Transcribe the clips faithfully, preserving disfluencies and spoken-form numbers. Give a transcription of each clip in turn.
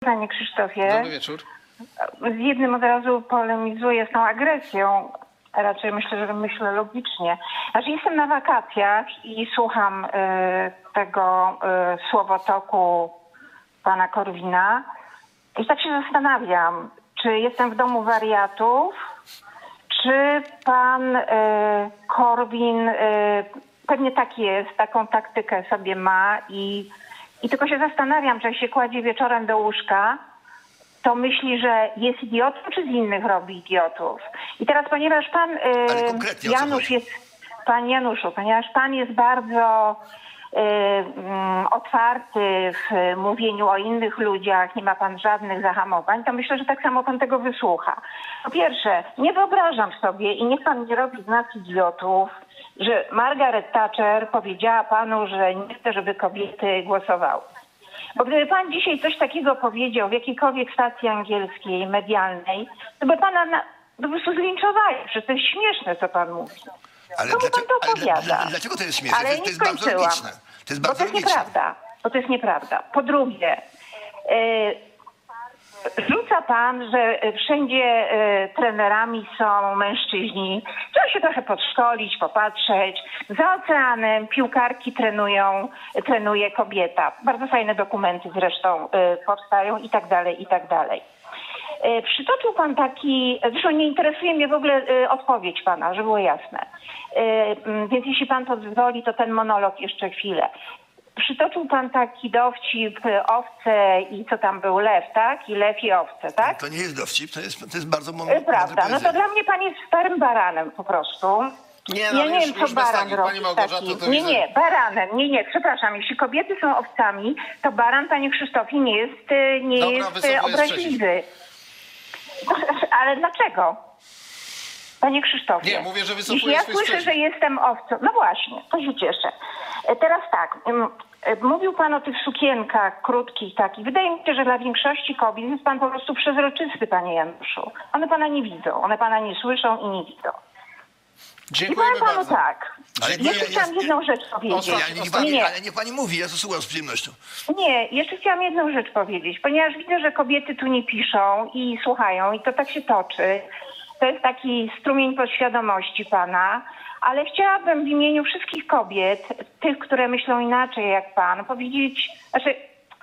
Panie Krzysztofie, Dobry wieczór. z jednym od razu polemizuję z tą agresją, raczej myślę, że myślę logicznie. Znaczy jestem na wakacjach i słucham y, tego y, słowotoku pana Korwina i tak się zastanawiam, czy jestem w domu wariatów, czy pan y, Korwin y, pewnie tak jest, taką taktykę sobie ma i, i tylko się zastanawiam, czy jak się kładzie wieczorem do łóżka, to myśli, że jest idiotą, czy z innych robi idiotów. I teraz, ponieważ pan y, Janusz jest, pan Januszu, ponieważ pan jest bardzo y, y, otwarty w mówieniu o innych ludziach, nie ma pan żadnych zahamowań, to myślę, że tak samo pan tego wysłucha. Po pierwsze, nie wyobrażam sobie i niech pan nie robi z nas idiotów, że Margaret Thatcher powiedziała panu, że nie chce, żeby kobiety głosowały. Bo gdyby pan dzisiaj coś takiego powiedział w jakiejkolwiek stacji angielskiej, medialnej, to by pana na, po prostu zlinczowali, że to jest śmieszne, co pan mówi. Ale Komu dlaczego, pan to opowiada? ale dla, dlaczego to jest śmieszne? Ale to, jest, to jest bardzo logiczne. To jest bo bardzo to jest logiczne. nieprawda. Bo to jest nieprawda. Po drugie, yy, rzuca pan, że wszędzie y, trenerami są mężczyźni. Trzeba się trochę podszkolić, popatrzeć. Za oceanem piłkarki trenują, trenuje kobieta. Bardzo fajne dokumenty zresztą y, powstają i tak dalej, i tak dalej. Y, przytoczył pan taki, zresztą nie interesuje mnie w ogóle y, odpowiedź pana, żeby było jasne. Y, y, więc jeśli pan pozwoli, to ten monolog jeszcze chwilę. Przytoczył pan taki dowcip, owce i co tam był, lew, tak? I lew i owce, tak? To nie jest dowcip, to jest, to jest bardzo mądre. Prawda, no to dla mnie pan jest starym baranem po prostu. Nie, no, ja już, nie wiem, już co bez baran takich, robi pani Małgorzato, taki. to Nie, widzę. nie, baranem, nie, nie, przepraszam. Jeśli kobiety są owcami, to baran, panie Krzysztofie, nie jest, nie Dobra, jest wycofuję obraźliwy. Ale dlaczego? Panie Krzysztofie, Nie, mówię, że wycofuję jeśli ja swój słyszę, sprzeciw. że jestem owcą, no właśnie, to się cieszę. Teraz tak, mówił pan o tych sukienkach krótkich takich. Wydaje mi się, że dla większości kobiet jest pan po prostu przezroczysty, panie Januszu. One pana nie widzą, one pana nie słyszą i nie widzą. I Dziękujemy powiem panu bardzo. tak. Ale nie, Jeszcze ja- chciałam ja- jedną rzecz powiedzieć. Ja, niech pani, Nie, nie. Ale niech pani mówi, ja to słucham z przyjemnością. Nie, jeszcze chciałam jedną rzecz powiedzieć, ponieważ widzę, że kobiety tu nie piszą i słuchają i to tak się toczy. To jest taki strumień podświadomości pana, ale chciałabym w imieniu wszystkich kobiet, tych, które myślą inaczej jak pan, powiedzieć, znaczy,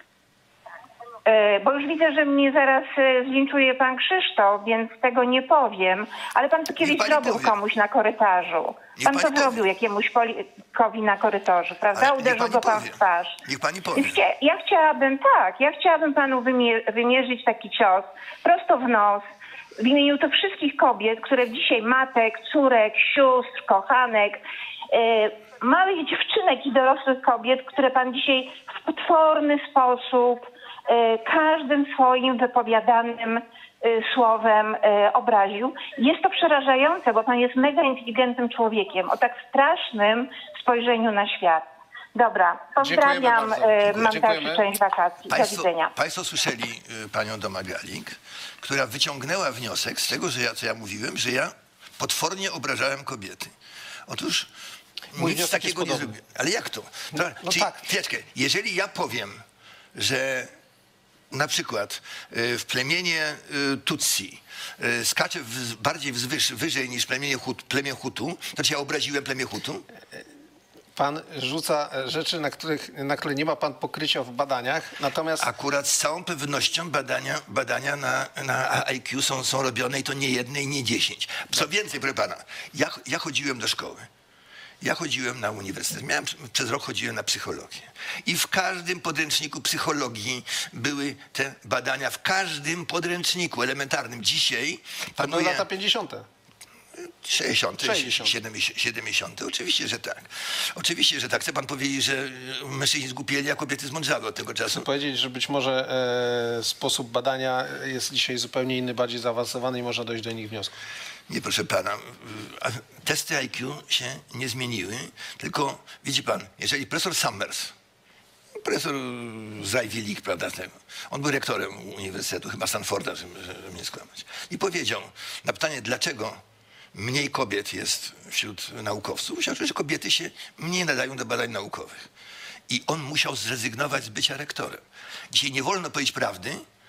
e, bo już widzę, że mnie zaraz e, zlinczuje pan Krzysztof, więc tego nie powiem, ale pan to kiedyś pani zrobił powie. komuś na korytarzu. Niech Pan to pani powie. zrobił jakiemuś polikowi na korytarzu, prawda? Ale niech Uderzył pani go pan powie. w twarz. Niech pani powie. Więc chcia- ja chciałabym, tak, ja chciałabym panu wymie- wymierzyć taki cios prosto w nos w imieniu tych wszystkich kobiet, które dzisiaj matek, córek, sióstr, kochanek, yy, małych dziewczynek i dorosłych kobiet, które pan dzisiaj w potworny sposób yy, każdym swoim wypowiadanym yy, słowem yy, obraził. Jest to przerażające, bo pan jest mega inteligentnym człowiekiem o tak strasznym spojrzeniu na świat. Dobra, pozdrawiam, Dziękujemy bardzo. yy, Dziękuję. mam Dziękujemy. dalszą część wakacji. Do Państwo, widzenia. państwo słyszeli y, panią Domagalik, która wyciągnęła wniosek z tego, że ja, co ja mówiłem, że ja potwornie obrażałem kobiety. Otóż Mój nic wniosek takiego jest nie podobny. zrobiłem. Ale jak to? to no czyli, tak. chwileczkę, jeżeli ja powiem, że na przykład y, w plemienie y, Tutsi y, skacze w, bardziej wzwyż, wyżej niż plemienie Hut, plemię Hutu, to czy ja obraziłem plemię Hutu? Pan rzuca rzeczy, na, których, na które nie ma pan pokrycia w badaniach, natomiast... Akurat z całą pewnością badania, badania na, na I Q są, są robione i to nie jedne i nie dziesięć. Co więcej, proszę pana, ja, ja chodziłem do szkoły. Ja chodziłem na uniwersytet. Miałem, przez rok chodziłem na psychologię. I w każdym podręczniku psychologii były te badania. W każdym podręczniku elementarnym. Dzisiaj To były panuje... lata pięćdziesiąte. sześćdziesiąte, sześćdziesiąte. siedemdziesiąte. Oczywiście, że tak. Oczywiście, że tak. Chce pan powiedzieć, że mężczyźni zgłupieli, a kobiety zmądrzały od tego czasu? Chcę powiedzieć, że być może e, sposób badania jest dzisiaj zupełnie inny, bardziej zaawansowany i można dojść do innych wniosków. Nie, proszę pana. A testy I Q się nie zmieniły, tylko widzi pan, jeżeli profesor Summers, profesor z Ivy League, prawda, tego, on był rektorem Uniwersytetu, chyba Stanforda, żeby, żeby nie skłamać, i powiedział na pytanie, dlaczego mniej kobiet jest wśród naukowców, musiał powiedzieć, że kobiety się mniej nadają do badań naukowych. I on musiał zrezygnować z bycia rektorem. Dzisiaj nie wolno powiedzieć prawdy,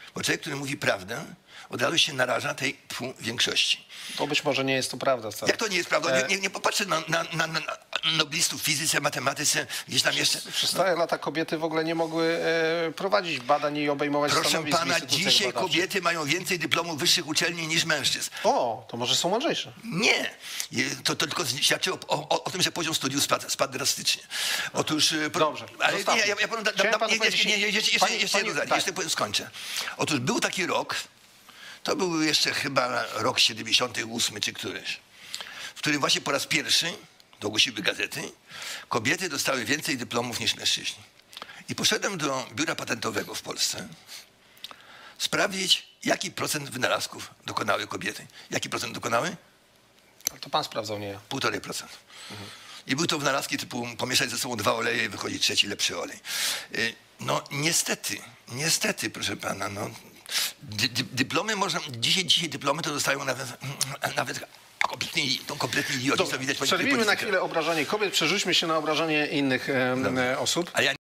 Bo człowiek, który mówi prawdę, od razu się naraża tej tfu, większości. To być może nie jest to prawda wcale. Jak to nie jest prawda? Nie, nie, nie popatrzę na, na, na, na noblistów w fizyce, matematyce, gdzieś tam jeszcze... Przez stare lata kobiety w ogóle nie mogły e, prowadzić badań i obejmować Proszę stanowisk w pana, instytucjach dzisiaj badawczych. kobiety mają więcej dyplomów wyższych uczelni niż mężczyzn. O, to może są mądrzejsze. Nie. Je- To, to tylko świadczy o, o, o tym, że poziom studiów spadł, spadł drastycznie. Otóż... e, pro- Dobrze, Ale nie, zostawmy. ja, ja panu da, da, Chciałem da, panu nie, powiedzieć- nie, nie, jeszcze, jeszcze, Pani- jeszcze pani- jedno zdanie, tak. jeszcze powiem, skończę. Otóż był taki rok, to był jeszcze chyba rok siedemdziesiąty ósmy czy któryś, w którym właśnie po raz pierwszy, to ogłosiły gazety, kobiety dostały więcej dyplomów niż mężczyźni. I poszedłem do biura patentowego w Polsce sprawdzić, jaki procent wynalazków dokonały kobiety. Jaki procent dokonały? To pan sprawdzał, nie ja. Półtorej procent. I były to wynalazki typu pomieszać ze sobą dwa oleje i wychodzi trzeci lepszy olej. Y, No niestety, niestety, proszę pana, no, dy, dy, dyplomy można, dzisiaj, dzisiaj dyplomy to dostają nawet, nawet kompletni, to kompletni idioci, co widać po Przerwijmy na chwilę obrażanie kobiet, przerzućmy się na obrażanie innych e, e, osób. A ja